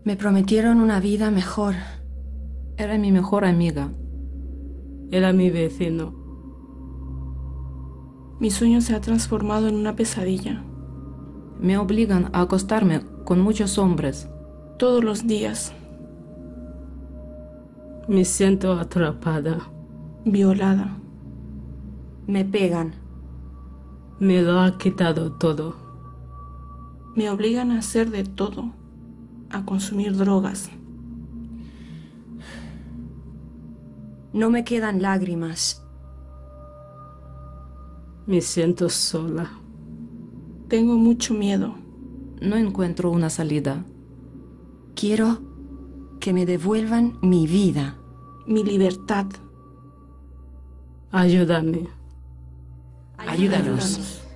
Me prometieron una vida mejor. Era mi mejor amiga. Era mi vecino. Mi sueño se ha transformado en una pesadilla. Me obligan a acostarme con muchos hombres. Todos los días. Me siento atrapada. Violada. Me pegan. Me lo ha quitado todo. Me obligan a hacer de todo. A consumir drogas. No me quedan lágrimas. Me siento sola. Tengo mucho miedo. No encuentro una salida. Quiero que me devuelvan mi vida. Mi libertad. Ayúdame. Ayúdanos.